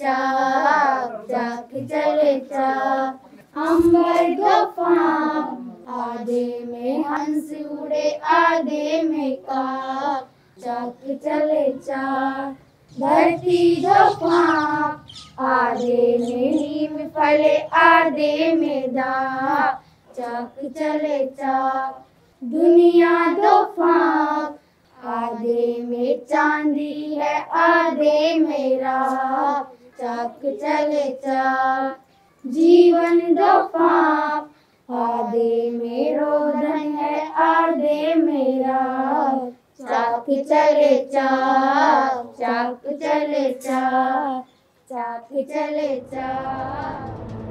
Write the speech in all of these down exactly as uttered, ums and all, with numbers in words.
चाक चाक चले चाक, अंबर दफा आधे में हंस उड़े आधे में काक, चाक चले चाक। धरती दफा आधे में नीम फले आधे में दाग, चाक चले चाक। दुनिया दफा आधे में चांदी है आधे में राख, चाक चले चाक। जीवन दफा आधे में रोदन है आधे में राख, चाक चले चाक चाक चले चाक, चाक चले चाक।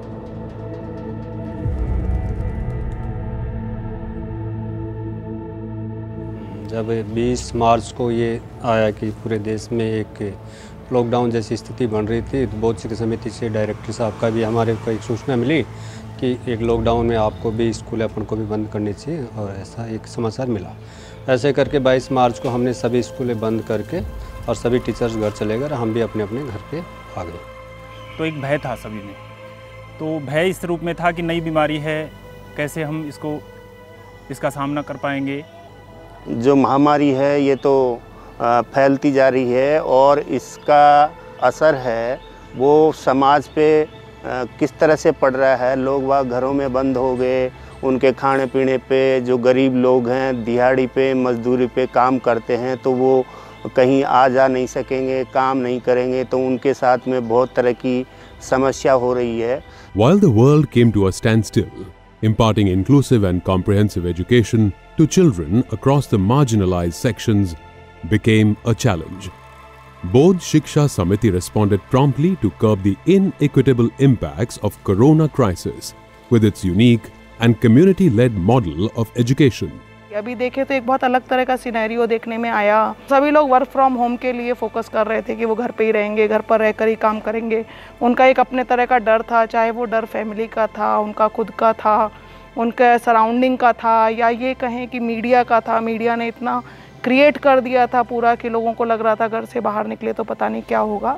जब बीस मार्च को ये आया कि पूरे देश में एक लॉकडाउन जैसी स्थिति बन रही थी, तो बोर्ड शिक्षा समिति से डायरेक्टर साहब का भी हमारे को एक सूचना मिली कि एक लॉकडाउन में आपको भी स्कूल अपन को भी बंद करनी चाहिए, और ऐसा एक समाचार मिला। ऐसे करके बाईस मार्च को हमने सभी स्कूलें बंद करके और सभी टीचर्स घर चले गए, हम भी अपने अपने घर पे आ गए। तो एक भय था सभी में, तो भय इस रूप में था कि नई बीमारी है, कैसे हम इसको इसका सामना कर पाएंगे। जो महामारी है ये तो फैलती जा रही है और इसका असर है वो समाज पे किस तरह से पड़ रहा है। लोग वह घरों में बंद हो गए, उनके खाने पीने पे, जो गरीब लोग हैं दिहाड़ी पे मजदूरी पे काम करते हैं तो वो कहीं आ जा नहीं सकेंगे, काम नहीं करेंगे, तो उनके साथ में बहुत तरह की समस्या हो रही है। While the world came to a standstill, imparting inclusive and comprehensive education to children across the marginalized sections became a challenge. Board Shiksha Samiti responded promptly to curb the inequitable impacts of corona crisis with its unique and community-led model of education. अभी देखे तो एक बहुत अलग तरह का scenario देखने में आया। सभी लोग वर्क फ्रॉम होम के लिए फोकस कर रहे थे कि वो घर पे ही रहेंगे, घर पर रहकर ही काम करेंगे। उनका एक अपने तरह का डर था, चाहे वो डर फैमिली का था, उनका खुद का था, उनके सराउंडिंग का था, या ये कहें कि मीडिया का था। मीडिया ने इतना क्रिएट कर दिया था पूरा कि लोगों को लग रहा था घर से बाहर निकले तो पता नहीं क्या होगा।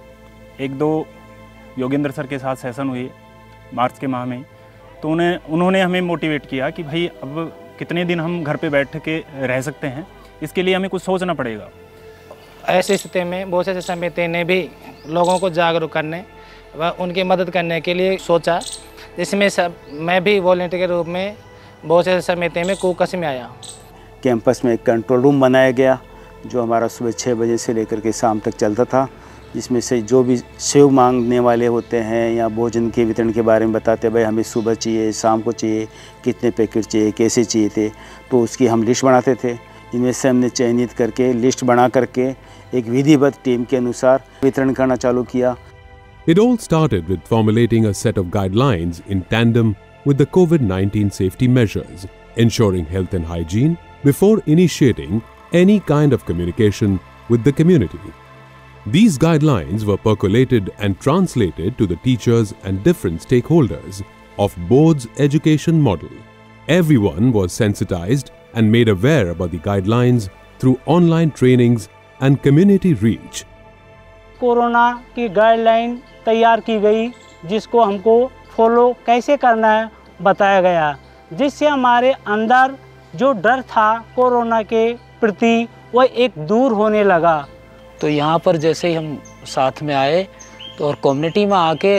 एक दो योगेंद्र सर के साथ सेशन हुए मार्च के माह में, तो उन्हें उन्होंने हमें मोटिवेट किया कि भाई अब कितने दिन हम घर पे बैठ के रह सकते हैं, इसके लिए हमें कुछ सोचना पड़ेगा। ऐसी स्थिति में बोर्ड शिक्षा समिति ने भी लोगों को जागरूक करने व उनकी मदद करने के लिए सोचा, जिसमें सब मैं भी वॉलंटियर के रूप में बोर्ड शिक्षा समिति में कुकस में आया। कैंपस में एक कंट्रोल रूम बनाया गया जो हमारा सुबह छः बजे से लेकर के शाम तक चलता था, जिसमें से जो भी सेव मांगने वाले होते हैं या भोजन के वितरण के बारे में बताते, भाई हमें सुबह चाहिए, शाम को चाहिए, कितने पैकेट चाहिए, कैसे चाहिए थे, तो उसकी हम लिस्ट बनाते थे। इनमें से हमने चयनित करके लिस्ट बना करके एक विधिवत टीम के अनुसार वितरण करना चालू किया। It all started with formulating a set of guidelines in tandem with the COVID nineteen safety measures, ensuring health and hygiene before initiating any kind of communication with the community. These guidelines were percolated and translated to the teachers and different stakeholders of board's education model. Everyone was sensitized and made aware about the guidelines through online trainings and community reach. Corona की guideline तैयार की गई, जिसको हमको follow कैसे करना है बताया गया, जिससे हमारे अंदर जो डर था कोरोना के प्रति वह एक दूर होने लगा। तो यहाँ पर जैसे ही हम साथ में आए तो और कम्युनिटी में आके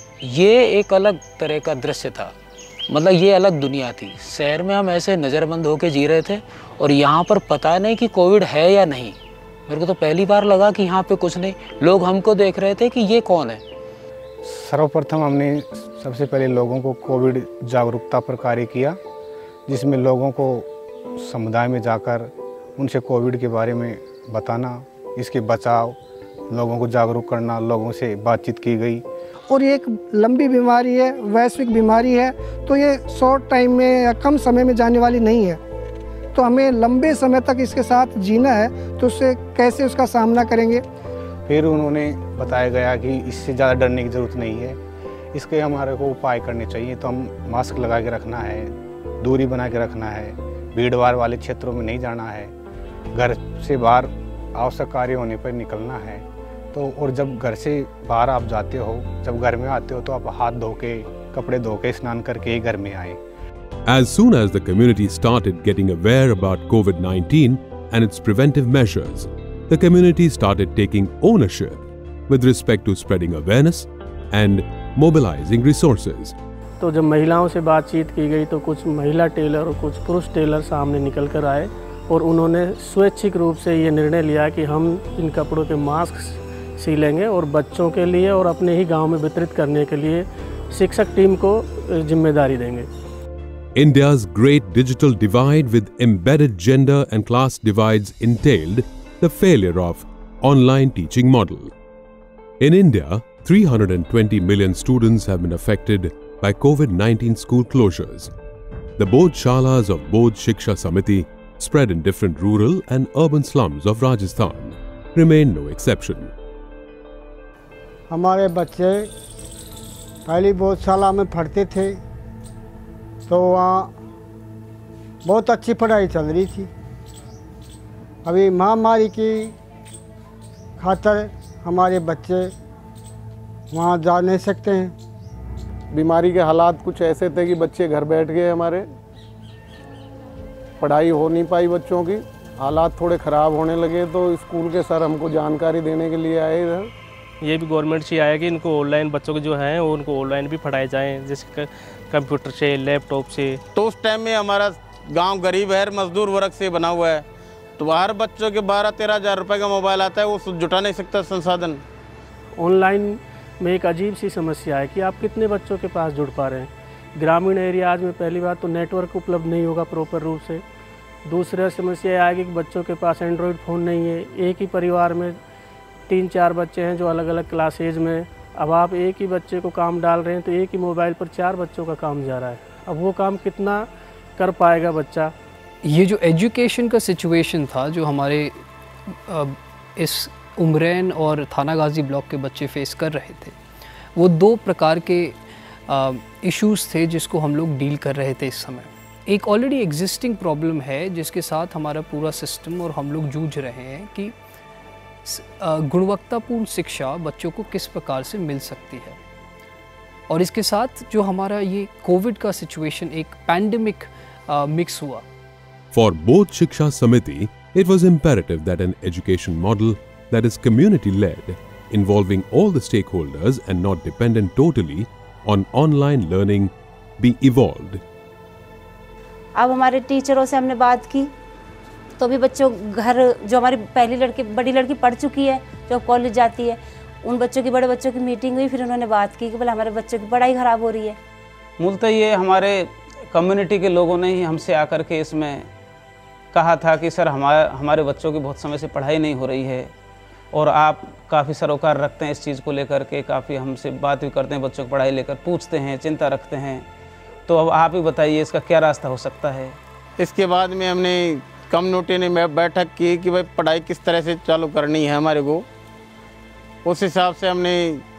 ये एक अलग तरह का दृश्य था, मतलब ये अलग दुनिया थी। शहर में हम ऐसे नज़रबंद होके जी रहे थे और यहाँ पर पता नहीं कि कोविड है या नहीं। मेरे को तो पहली बार लगा कि यहाँ पे कुछ नहीं, लोग हमको देख रहे थे कि ये कौन है। सर्वप्रथम हमने सबसे पहले लोगों को कोविड जागरूकता पर कार्य किया, जिसमें लोगों को समुदाय में जाकर उनसे कोविड के बारे में बताना, इसके बचाव, लोगों को जागरूक करना, लोगों से बातचीत की गई। और ये एक लंबी बीमारी है, वैश्विक बीमारी है, तो ये शॉर्ट टाइम में या कम समय में जाने वाली नहीं है, तो हमें लंबे समय तक इसके साथ जीना है, तो उससे कैसे उसका सामना करेंगे। फिर उन्होंने बताया गया कि इससे ज़्यादा डरने की ज़रूरत नहीं है, इसके हमारे को उपाय करने चाहिए। तो हम मास्क लगा के रखना है, दूरी बना के रखना है, भीड़ भाड़ वाले क्षेत्रों में नहीं जाना है, घर से बाहर आवश्यक कार्य होने पर निकलना है, तो और जब घर से बाहर आप जाते हो, जब घर में आते हो तो आप हाथ धो के, कपड़े धो के, स्नान करके ही घर में आए। As soon as the community started getting aware about COVID nineteen and its preventive measures, the community started taking ownership with respect to spreading awareness and mobilizing resources. तो जब महिलाओं से बातचीत की गई तो कुछ महिला टेलर और कुछ पुरुष टेलर सामने निकल कर आए और उन्होंने स्वैच्छिक रूप से ये निर्णय लिया कि हम इन कपड़ों के मास्क सिलेंगे और बच्चों के लिए और अपने ही गांव में वितरित करने के लिए शिक्षक टीम को जिम्मेदारी देंगे। India's great digital divide with embedded gender and class divides entailed the failure of online teaching model. In India, three hundred twenty million students have been affected by COVID nineteen school closures. The Bodhshalas of Bodh Shiksha Samiti, spread in different rural and urban slums of Rajasthan, remain no exception. हमारे बच्चे पहली बोधशाला में पढ़ते थे तो वहाँ बहुत अच्छी पढ़ाई चल रही थी। अभी महामारी की खातिर हमारे बच्चे वहाँ जा नहीं सकते हैं। बीमारी के हालात कुछ ऐसे थे कि बच्चे घर बैठ गए, हमारे पढ़ाई हो नहीं पाई, बच्चों की हालात थोड़े ख़राब होने लगे तो स्कूल के सर हमको जानकारी देने के लिए आए इधर। ये भी गवर्नमेंट से आया कि इनको ऑनलाइन बच्चों के जो हैं वो उनको ऑनलाइन भी पढ़ाए जाएं, जैसे कंप्यूटर से, लैपटॉप से। तो उस टाइम में हमारा गांव गरीब है, मजदूर वर्ग से बना हुआ है, तो हर बच्चों के बारह तेरह हज़ार रुपये का मोबाइल आता है, वो जुटा नहीं सकता संसाधन। ऑनलाइन में एक अजीब सी समस्या है कि आप कितने बच्चों के पास जुड़ पा रहे हैं। ग्रामीण एरियाज में पहली बात तो नेटवर्क उपलब्ध नहीं होगा प्रॉपर रूप से। दूसरा समस्या आएगी कि बच्चों के पास एंड्रॉयड फ़ोन नहीं है। एक ही परिवार में तीन चार बच्चे हैं जो अलग अलग क्लासेज में, अब आप एक ही बच्चे को काम डाल रहे हैं तो एक ही मोबाइल पर चार बच्चों का काम जा रहा है। अब वो काम कितना कर पाएगा बच्चा। ये जो एजुकेशन का सिचुएशन था जो हमारे इस उमरैन और थाना गाजी ब्लॉक के बच्चे फेस कर रहे थे, वो दो प्रकार के इश्यूज़ थे जिसको हम लोग डील कर रहे थे इस समय। एक ऑलरेडी एग्जिस्टिंग प्रॉब्लम है जिसके साथ हमारा पूरा सिस्टम और हम लोग जूझ रहे हैं कि गुणवत्तापूर्ण शिक्षा बच्चों को किस प्रकार से मिल सकती है। और इसके साथ जो हमारा ये कोविड का सिचुएशन एक पैंडेमिक मिक्स हुआ। For Bodh Shiksha Samiti, it was imperative that an education model that is community-led, involving all the stakeholders and not dependent totally on online learning, be evolved. अब हमारे टीचरों से हमने बात की तो भी बच्चों घर जो हमारी पहली लड़की बड़ी लड़की पढ़ चुकी है जो कॉलेज जाती है, उन बच्चों की बड़े बच्चों की मीटिंग हुई, फिर उन्होंने बात की कि बोले हमारे बच्चों की पढ़ाई ख़राब हो रही है। मूलतः ये हमारे कम्युनिटी के लोगों ने ही हमसे आकर के इसमें कहा था कि सर हमारे हमारे बच्चों की बहुत समय से पढ़ाई नहीं हो रही है और आप काफ़ी सरोकार रखते हैं इस चीज़ को लेकर के, काफ़ी हमसे बात भी करते हैं, बच्चों की पढ़ाई लेकर पूछते हैं, चिंता रखते हैं, तो अब आप ही बताइए इसका क्या रास्ता हो सकता है। इसके बाद में हमने कम्युनिटी ने बैठक की कि भाई पढ़ाई किस तरह से चालू करनी है हमारे को। उस हिसाब से हमने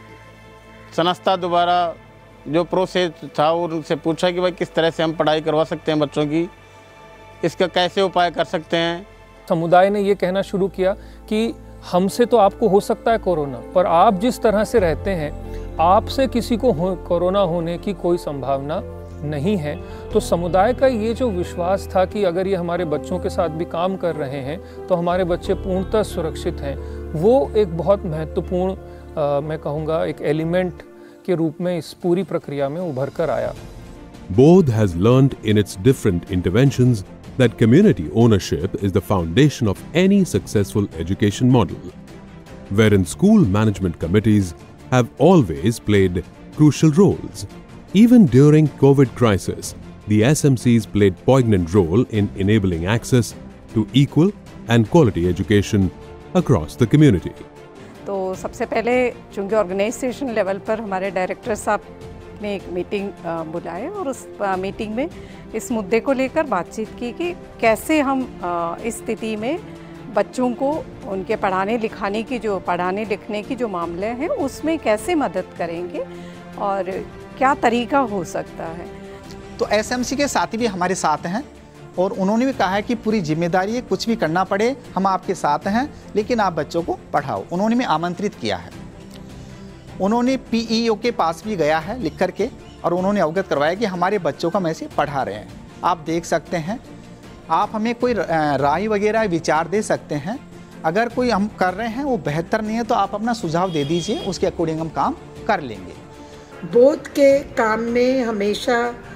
संस्था दोबारा जो प्रोसेस था उनसे पूछा कि भाई किस तरह से हम पढ़ाई करवा सकते हैं बच्चों की, इसका कैसे उपाय कर सकते हैं। समुदाय ने ये कहना शुरू किया कि हमसे तो आपको हो सकता है कोरोना, पर आप जिस तरह से रहते हैं आपसे किसी को हो, कोरोना होने की कोई संभावना नहीं है। तो समुदाय का ये जो विश्वास था कि अगर ये हमारे बच्चों के साथ भी काम कर रहे हैं तो हमारे बच्चे पूर्णतः सुरक्षित हैं, वो एक बहुत महत्वपूर्ण मैं कहूँगा एक एलिमेंट के रूप में इस पूरी प्रक्रिया में उभर कर आया। Bodh has learned in its different interventions that community ownership is the foundation of any successful education model, wherein school management committees have always played crucial roles. Even during COVID crisis, the S M Cs played poignant role in enabling access to equal and quality education across the community. तो सबसे पहले चूँकि organisation level पर हमारे director साहब ने एक meeting बुलाए और उस मीटिंग में इस मुद्दे को लेकर बातचीत की कि कैसे हम इस स्थिति में बच्चों को उनके पढ़ाने लिखाने की जो पढ़ाने लिखने की जो मामले हैं उसमें कैसे मदद करेंगे और क्या तरीका हो सकता है। तो एसएमसी के साथी भी हमारे साथ हैं और उन्होंने भी कहा है कि पूरी जिम्मेदारी है, कुछ भी करना पड़े हम आपके साथ हैं, लेकिन आप बच्चों को पढ़ाओ। उन्होंने भी आमंत्रित किया है। उन्होंने पीईओ के पास भी गया है लिख करके, और उन्होंने अवगत करवाया कि हमारे बच्चों को हम ऐसे पढ़ा रहे हैं। आप देख सकते हैं, आप हमें कोई राय वगैरह विचार दे सकते हैं। अगर कोई हम कर रहे हैं वो बेहतर नहीं है तो आप अपना सुझाव दे दीजिए, उसके अकॉर्डिंग हम काम कर लेंगे। बोध के काम में हमेशा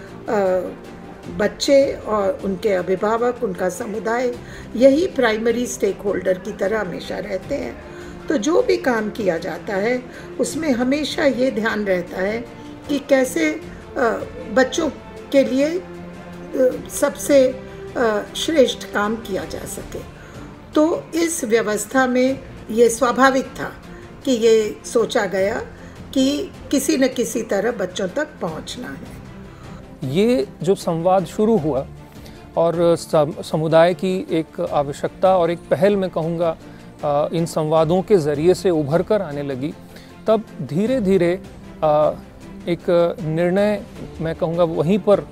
बच्चे और उनके अभिभावक, उनका समुदाय, यही प्राइमरी स्टेक होल्डर की तरह हमेशा रहते हैं। तो जो भी काम किया जाता है उसमें हमेशा ये ध्यान रहता है कि कैसे बच्चों के लिए सबसे श्रेष्ठ काम किया जा सके। तो इस व्यवस्था में ये स्वाभाविक था कि ये सोचा गया कि किसी न किसी तरह बच्चों तक पहुंचना है। ये जो संवाद शुरू हुआ और समुदाय की एक आवश्यकता और एक पहल मैं कहूँगा इन संवादों के ज़रिए से उभर कर आने लगी, तब धीरे धीरे एक निर्णय मैं कहूँगा वहीं पर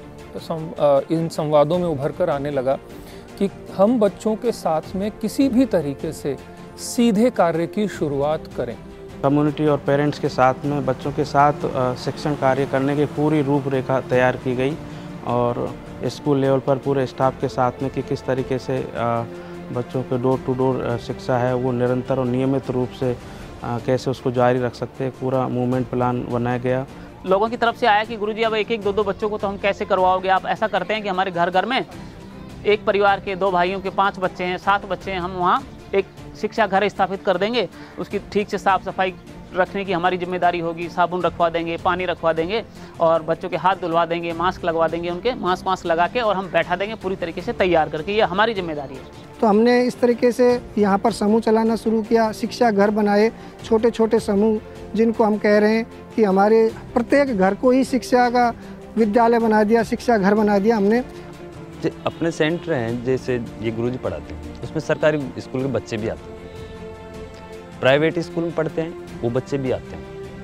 इन संवादों में उभर कर आने लगा कि हम बच्चों के साथ में किसी भी तरीके से सीधे कार्य की शुरुआत करें। कम्युनिटी और पेरेंट्स के साथ में बच्चों के साथ शिक्षण कार्य करने की पूरी रूपरेखा तैयार की गई और स्कूल लेवल पर पूरे स्टाफ के साथ में कि किस तरीके से बच्चों के डोर टू डोर शिक्षा है वो निरंतर और नियमित रूप से कैसे उसको जारी रख सकते हैं, पूरा मूवमेंट प्लान बनाया गया। लोगों की तरफ से आया कि गुरुजी अब एक एक दो दो बच्चों को तो हम कैसे करवाओगे, आप ऐसा करते हैं कि हमारे घर घर में एक परिवार के दो भाइयों के पाँच बच्चे हैं, सात बच्चे हैं, हम वहाँ एक शिक्षा घर स्थापित कर देंगे, उसकी ठीक से साफ़ सफाई रखने की हमारी जिम्मेदारी होगी, साबुन रखवा देंगे, पानी रखवा देंगे और बच्चों के हाथ धुलवा देंगे, मास्क लगवा देंगे, उनके मास्क मास्क लगा के और हम बैठा देंगे पूरी तरीके से तैयार करके, ये हमारी जिम्मेदारी है। तो हमने इस तरीके से यहाँ पर समूह चलाना शुरू किया, शिक्षा घर बनाए, छोटे छोटे समूह जिनको हम कह रहे हैं कि हमारे प्रत्येक घर को ही शिक्षा का विद्यालय बना दिया, शिक्षा घर बना दिया हमने। अपने सेंटर हैं जैसे ये गुरुजी पढ़ाते हैं, उसमें सरकारी स्कूल के बच्चे भी आते हैं, प्राइवेट स्कूल में पढ़ते हैं वो बच्चे भी आते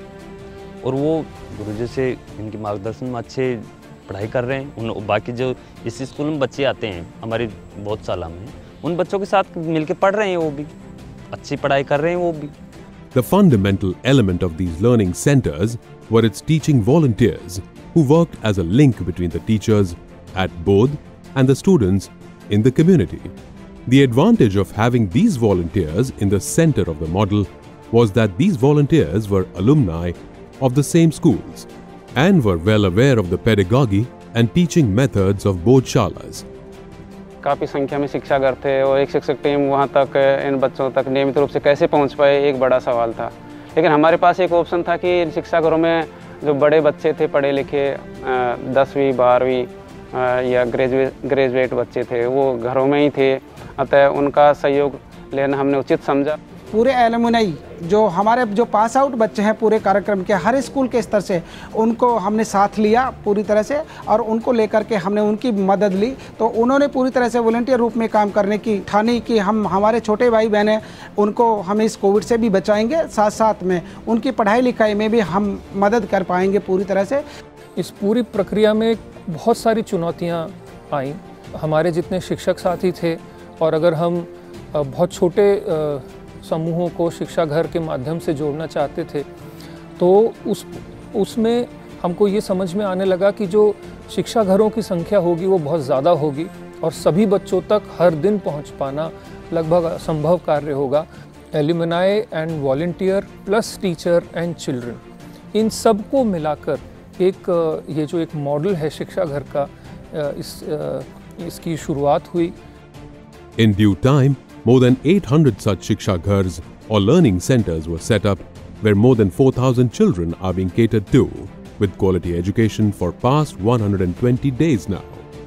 हैं और वो गुरुजी से इनके मार्गदर्शन में अच्छे पढ़ाई कर रहे हैं। उन बाकी जो इस स्कूल में बच्चे आते हैं हमारे बहुत साल में, उन बच्चों के साथ मिलकर पढ़ रहे हैं, वो भी अच्छी पढ़ाई कर रहे हैं वो भी। The fundamental element of these learning centers were its teaching volunteers who worked as a link between the teachers at Bodh and the students in the community. The advantage of having these volunteers in the center of the model was that these volunteers were alumni of the same schools and were well aware of the pedagogy and teaching methods of both shalas. काफ़ी संख्या में शिक्षा घर थे और एक शिक्षक team वहाँ तक इन बच्चों तक नियमित रूप से कैसे पहुँच पाए एक बड़ा सवाल था। लेकिन हमारे पास एक ऑप्शन था कि इन शिक्षा घरों में जो बड़े बच्चे थे पढ़े लिखे दसवीं बारहवीं या ग्रेजुएट ग्रेजुएट बच्चे थे वो घरों में ही थे, अतः उनका सहयोग लेना हमने उचित समझा। पूरे एलुमनाई जो हमारे जो पास आउट बच्चे हैं पूरे कार्यक्रम के हर स्कूल के स्तर से उनको हमने साथ लिया पूरी तरह से और उनको लेकर के हमने उनकी मदद ली। तो उन्होंने पूरी तरह से वॉलंटियर रूप में काम करने की ठानी कि हम हमारे छोटे भाई बहन हैं उनको हम इस कोविड से भी बचाएंगे, साथ साथ में उनकी पढ़ाई लिखाई में भी हम मदद कर पाएंगे पूरी तरह से। इस पूरी प्रक्रिया में बहुत सारी चुनौतियाँ आईं। हमारे जितने शिक्षक साथी थे और अगर हम बहुत छोटे समूहों को शिक्षा घर के माध्यम से जोड़ना चाहते थे तो उस उसमें हमको ये समझ में आने लगा कि जो शिक्षा घरों की संख्या होगी वो बहुत ज़्यादा होगी और सभी बच्चों तक हर दिन पहुंच पाना लगभग असंभव कार्य होगा। Alumni and volunteer plus teacher and children, इन सब को मिलाकर एक ये जो एक मॉडल है शिक्षा घर का, इस इसकी शुरुआत हुई। In due time, more than eight hundred such Shiksha Ghars or learning centers were set up where more than four thousand children are being catered to with quality education for past one hundred twenty days now.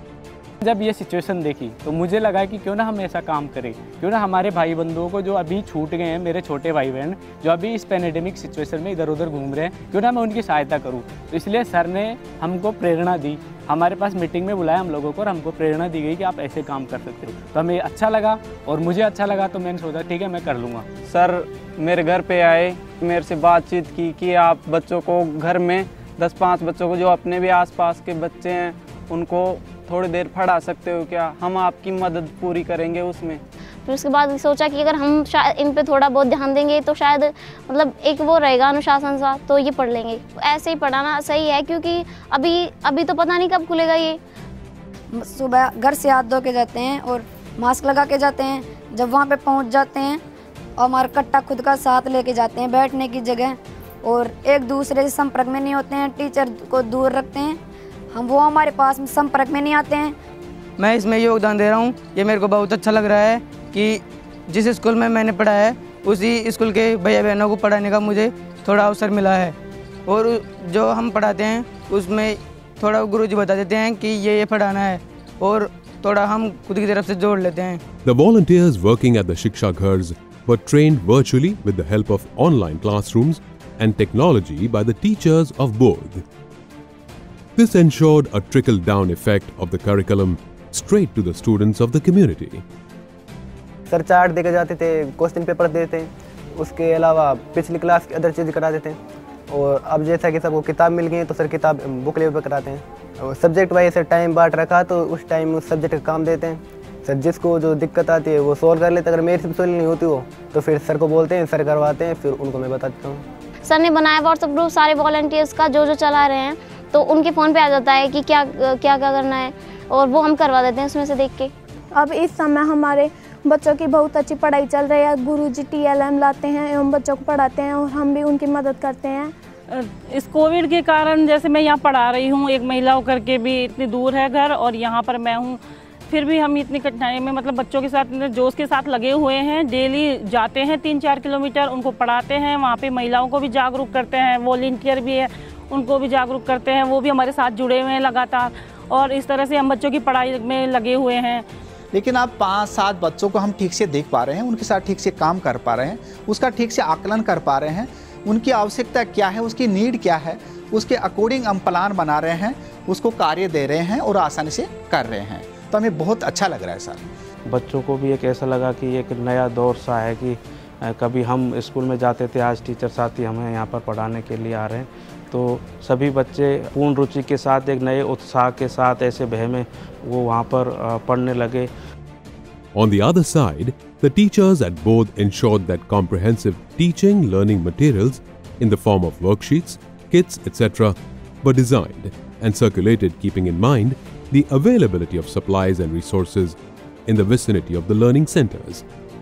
जब ये situation देखी तो मुझे लगा कि क्यों ना हम ऐसा काम करें, क्यों ना हमारे भाई बंधुओं को जो अभी छूट गए हैं, मेरे छोटे भाई बहन जो अभी इस पैंडेमिक सिचुएशन में इधर उधर घूम रहे हैं, क्यों ना मैं उनकी सहायता करूं। तो इसलिए सर ने हमको प्रेरणा दी, हमारे पास मीटिंग में बुलाया हम लोगों को और हमको प्रेरणा दी गई कि आप ऐसे काम कर सकते हो। तो हमें अच्छा लगा और मुझे अच्छा लगा तो मैंने सोचा ठीक है मैं कर लूँगा। सर मेरे घर पे आए, मेरे से बातचीत की कि आप बच्चों को घर में दस पाँच बच्चों को जो अपने भी आसपास के बच्चे हैं उनको थोड़ी देर पढ़ा सकते हो क्या, हम आपकी मदद पूरी करेंगे उसमें। फिर उसके बाद सोचा कि अगर हम शायद इन पे थोड़ा बहुत ध्यान देंगे तो शायद मतलब एक वो रहेगा अनुशासन सा, तो ये पढ़ लेंगे। ऐसे ही पढ़ाना सही है, क्योंकि अभी अभी तो पता नहीं कब खुलेगा ये। सुबह घर से हाथ धो के जाते हैं और मास्क लगा के जाते हैं। जब वहाँ पे पहुँच जाते हैं और हमारा कट्टा खुद का साथ लेके जाते हैं बैठने की जगह, और एक दूसरे से संपर्क में नहीं होते हैं, टीचर को दूर रखते हैं, हम वो हमारे पास में संपर्क में नहीं आते हैं। मैं इसमें योगदान दे रहा हूँ, ये मेरे को बहुत अच्छा लग रहा है कि जिस स्कूल में मैंने पढ़ा है उसी स्कूल के भैया बहनों को पढ़ाने का मुझे थोड़ा अवसर मिला है। और जो हम पढ़ाते हैं उसमें थोड़ा गुरुजी बता देते हैं कि ये ये पढ़ाना है, और थोड़ा हम खुद की तरफ से जोड़ लेते हैं। The volunteers working at the Shiksha Ghars were trained virtually with the help of online classrooms and technology by the teachers of both. This ensured a trickle-down effect of the curriculum straight to the students of the community. Sir chart देके जाते थे, question paper देते हैं, उसके अलावा पिछली class की other चीज़ करा देते हैं। और अब जैसा कि सबको किताब मिल गई है तो सर किताब बुक लेवल पर कराते हैं। और सब्जेक्ट वाइज सर टाइम बांट रखा तो उस टाइम उस सब्जेक्ट का काम देते हैं। सर जिसको जो दिक्कत आती है वो सॉल्व कर लेते, अगर मेरे से सॉल्व नहीं होती हो तो फिर सर को बोलते हैं, सर करवाते हैं, फिर उनको मैं बता देता हूँ। सर ने बनाया व्हाट्सएप ग्रुप सारे वॉलंटियर्स का, जो जो चला रहे हैं, तो उनके फ़ोन पे आ जाता है कि क्या क्या क्या करना है, और वो हम करवा देते हैं उसमें से देख के। अब इस समय हमारे बच्चों की बहुत अच्छी पढ़ाई चल रही है। गुरुजी टीएलएम लाते हैं एवं बच्चों को पढ़ाते हैं और हम भी उनकी मदद करते हैं। इस कोविड के कारण जैसे मैं यहाँ पढ़ा रही हूँ, एक महिला होकर के भी इतनी दूर है घर और यहाँ पर मैं हूँ, फिर भी हम इतनी कठिनाई में मतलब बच्चों के साथ इतने जोश के साथ लगे हुए हैं। डेली जाते हैं तीन चार किलोमीटर, उनको पढ़ाते हैं, वहाँ पे महिलाओं को भी जागरूक करते हैं, वॉलंटियर भी है उनको भी जागरूक करते हैं, वो भी हमारे साथ जुड़े हुए हैं लगातार, और इस तरह से हम बच्चों की पढ़ाई में लगे हुए हैं। लेकिन अब पाँच सात बच्चों को हम ठीक से देख पा रहे हैं, उनके साथ ठीक से काम कर पा रहे हैं, उसका ठीक से आकलन कर पा रहे हैं, उनकी आवश्यकता क्या है, उसकी नीड क्या है, उसके अकॉर्डिंग हम प्लान बना रहे हैं, उसको कार्य दे रहे हैं और आसानी से कर रहे हैं। तो हमें बहुत अच्छा लग रहा है सर। बच्चों को भी एक ऐसा लगा कि एक नया दौर सा है कि कभी हम स्कूल में जाते थे, आज टीचर साथी हमें यहाँ पर पढ़ाने के लिए आ रहे हैं। तो सभी बच्चे पूर्ण रुचि के साथ, एक नए उत्साह के साथ, ऐसे भय में वो वहाँ पर पढ़ने लगे। On the other side, the teachers at both ensured that comprehensive teaching learning materials in the form of worksheets, kits, et cetera were designed and circulated, keeping in mind the availability of supplies and resources in the vicinity of the learning centers.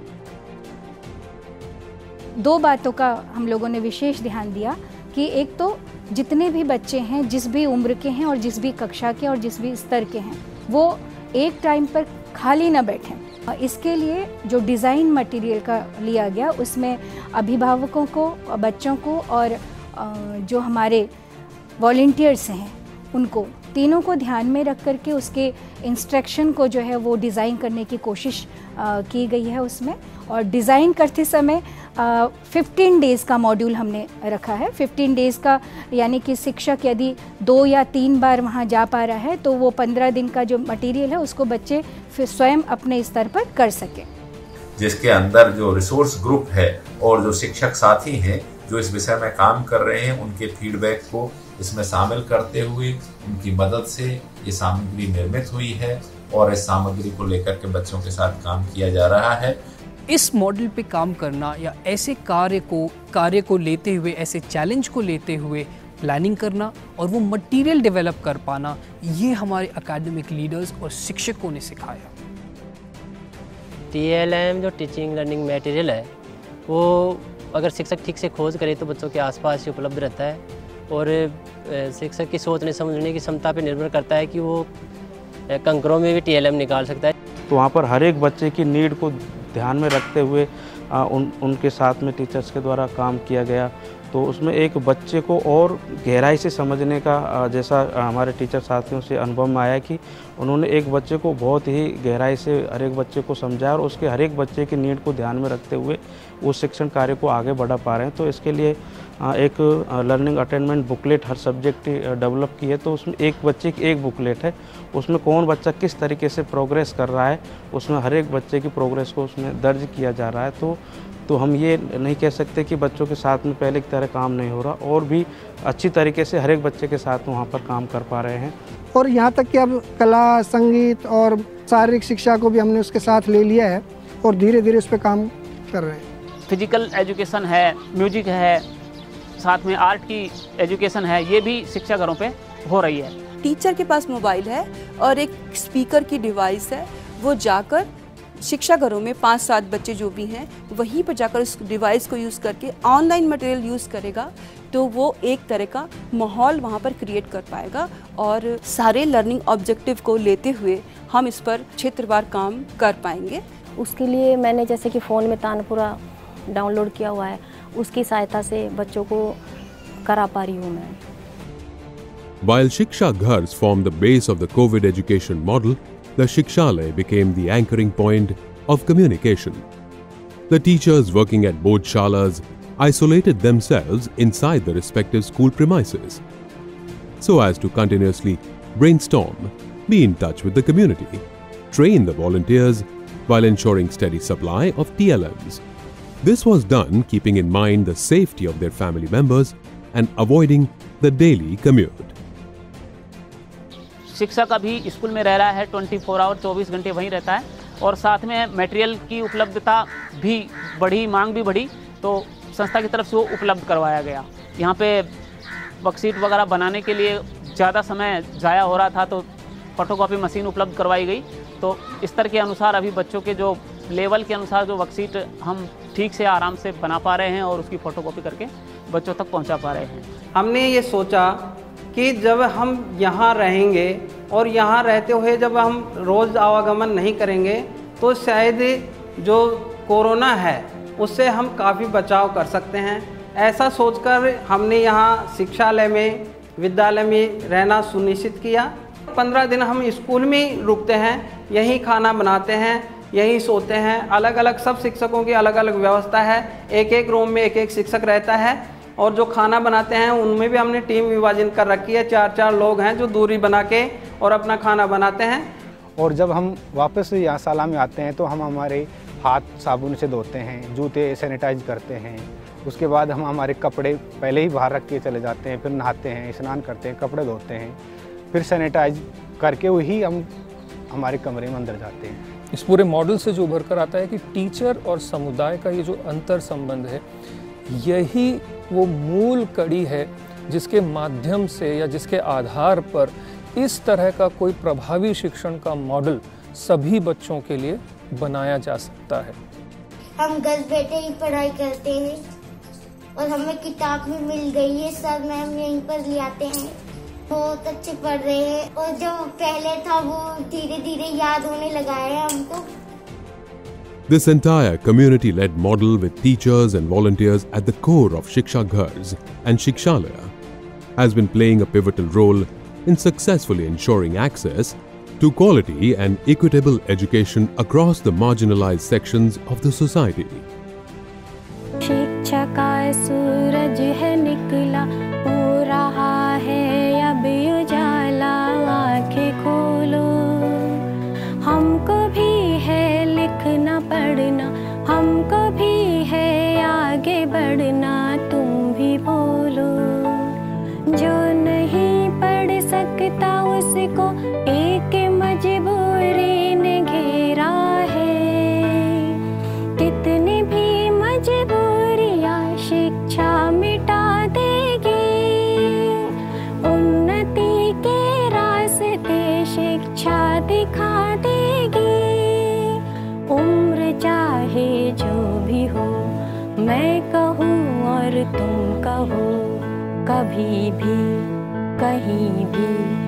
दो बातों का हम लोगों ने विशेष ध्यान दिया कि एक तो जितने भी बच्चे हैं, जिस भी उम्र के हैं और जिस भी कक्षा के और जिस भी स्तर के हैं, वो एक टाइम पर खाली न बैठें। इसके लिए जो डिज़ाइन मटेरियल का लिया गया उसमें अभिभावकों को, बच्चों को और जो हमारे वॉलंटियर्स हैं उनको तीनों को ध्यान में रख करके उसके इंस्ट्रक्शन को जो है वो डिज़ाइन करने की कोशिश की गई है उसमें। और डिज़ाइन करते समय फिफ्टीन डेज़ का मॉड्यूल हमने रखा है। फिफ्टीन डेज़ का यानी कि शिक्षक यदि दो या तीन बार वहाँ जा पा रहा है तो वो पंद्रह दिन का जो मटेरियल है उसको बच्चे फिर स्वयं अपने स्तर पर कर सकें। जिसके अंदर जो रिसोर्स ग्रुप है और जो शिक्षक साथी हैं जो इस विषय में काम कर रहे हैं, उनके फीडबैक को इसमें शामिल करते हुए उनकी मदद से ये सामग्री निर्मित हुई है और इस सामग्री को लेकर के बच्चों के साथ काम किया जा रहा है। इस मॉडल पे काम करना या ऐसे कार्य को कार्य को लेते हुए, ऐसे चैलेंज को लेते हुए प्लानिंग करना और वो मटेरियल डेवलप कर पाना, ये हमारे एकेडमिक लीडर्स और शिक्षकों ने सिखाया। टीएलएम जो टीचिंग लर्निंग मटेरियल है वो अगर शिक्षक ठीक से खोज करे तो बच्चों के आसपास ही उपलब्ध रहता है, और शिक्षक की सोचने समझने की क्षमता पर निर्भर करता है कि वो कंकरों में भी टीएलएम निकाल सकता है। तो वहाँ पर हर एक बच्चे की नीड को ध्यान में रखते हुए आ, उन उनके साथ में टीचर्स के द्वारा काम किया गया। तो उसमें एक बच्चे को और गहराई से समझने का आ, जैसा आ, हमारे टीचर साथियों से अनुभव में आया कि उन्होंने एक बच्चे को बहुत ही गहराई से हर एक बच्चे को समझाया और उसके हर एक बच्चे की नीड को ध्यान में रखते हुए उस शिक्षण कार्य को आगे बढ़ा पा रहे हैं। तो इसके लिए आ, एक लर्निंग अटेनमेंट बुकलेट हर सब्जेक्ट डेवलप की है। तो उसमें एक बच्चे की एक बुकलेट है, उसमें कौन बच्चा किस तरीके से प्रोग्रेस कर रहा है, उसमें हर एक बच्चे की प्रोग्रेस को उसमें दर्ज किया जा रहा है। तो तो हम ये नहीं कह सकते कि बच्चों के साथ में पहले की तरह काम नहीं हो रहा, और भी अच्छी तरीके से हर एक बच्चे के साथ वहाँ पर काम कर पा रहे हैं। और यहाँ तक कि अब कला, संगीत और शारीरिक शिक्षा को भी हमने उसके साथ ले लिया है और धीरे धीरे उस पर काम कर रहे हैं। फिजिकल एजुकेशन है, म्यूजिक है, साथ में आर्ट की एजुकेशन है, ये भी शिक्षा घरों पे हो रही है। टीचर के पास मोबाइल है और एक स्पीकर की डिवाइस है, वो जाकर शिक्षा घरों में पाँच सात बच्चे जो भी हैं वहीं पर जाकर उस डिवाइस को यूज़ करके ऑनलाइन मटेरियल यूज़ करेगा, तो वो एक तरह का माहौल वहाँ पर क्रिएट कर पाएगा। और सारे लर्निंग ऑब्जेक्टिव को लेते हुए हम इस पर क्षेत्रवार काम कर पाएंगे। उसके लिए मैंने जैसे कि फ़ोन में तानपुरा डाउनलोड किया हुआ है, उसकी सहायता से बच्चों को करा पा रही हूँ मैं। While Shiksha Ghars formed the base of the COVID education model, the Shikshalaya became the anchoring point of communication. The teachers working at both shalas isolated themselves inside the respective school premises so as to continuously brainstorm, be in touch with the community, train the volunteers while ensuring steady supply of T L Ms. This was done keeping in mind the safety of their family members and avoiding the daily commute. शिक्षक अभी school में रह रहा है, चौबीस our चौबीस घंटे वहीं रहता है और साथ में मटेरियल की उपलब्धता भी बढ़ी, मांग भी बढ़ी, तो संस्था की तरफ से वो उपलब्ध करवाया गया। यहाँ पे वर्कशीट वगैरह बनाने के लिए ज़्यादा समय ज़ाया हो रहा था, तो फोटोकॉपी मशीन उपलब्ध करवाई गई। तो स्तर के अनुसार अभी बच्चों के जो लेवल के अनुसार जो वर्कशीट हम ठीक से आराम से बना पा रहे हैं और उसकी फ़ोटोकॉपी करके बच्चों तक पहुँचा पा रहे हैं। हमने ये सोचा कि जब हम यहाँ रहेंगे और यहाँ रहते हुए जब हम रोज़ आवागमन नहीं करेंगे तो शायद जो कोरोना है उससे हम काफ़ी बचाव कर सकते हैं। ऐसा सोचकर हमने यहाँ शिक्षालय में, विद्यालय में रहना सुनिश्चित किया। पंद्रह दिन हम स्कूल में रुकते हैं, यहीं खाना बनाते हैं, यहीं सोते हैं। अलग अलग सब शिक्षकों की अलग अलग व्यवस्था है, एक एक रूम में एक एक शिक्षक रहता है और जो खाना बनाते हैं उनमें भी हमने टीम विभाजन कर रखी है। चार चार लोग हैं जो दूरी बना के और अपना खाना बनाते हैं। और जब हम वापस यहाँ शाला में आते हैं तो हम हमारे हाथ साबुन से धोते हैं, जूते सैनिटाइज करते हैं। उसके बाद हम हमारे कपड़े पहले ही बाहर रख के चले जाते हैं, फिर नहाते हैं, स्नान करते हैं, कपड़े धोते हैं, फिर सैनिटाइज करके वही हम हमारे कमरे में अंदर जाते हैं। इस पूरे मॉडल से जो उभर कर आता है कि टीचर और समुदाय का ये जो अंतर संबंध है, यही वो मूल कड़ी है जिसके माध्यम से या जिसके आधार पर इस तरह का कोई प्रभावी शिक्षण का मॉडल सभी बच्चों के लिए बनाया जा सकता है। हम घर बैठे ही पढ़ाई करते हैं और हमें किताब भी मिल गई है, सर मैम यहीं पर ले आते हैं, बहुत अच्छे पढ़ रहे हैं और जो पहले था वो धीरे धीरे याद होने लगा है हमको। This entire community-led model with teachers and volunteers at the core of Shiksha Ghars and Shikshalaya has been playing a pivotal role in successfully ensuring access to quality and equitable education across the marginalized sections of the society. शिक्षा का सूरज है निकला, हो रहा है अब उजाला, आंखें खोलो। हमको भी है लिखना पढ़ना, हमको भी है आगे बढ़ना, तुम भी बोलो। जो नहीं पढ़ सकता उसको एक मजबूरी ने घेरा है, कितनी भी मजबूरियाँ शिक्षा मिटा देगी, उन्नति के रास्ते शिक्षा दिखा देगी। उम्र चाहे जो भी हो, मैं कहूँ और तुम कहो, कभी भी कहीं भी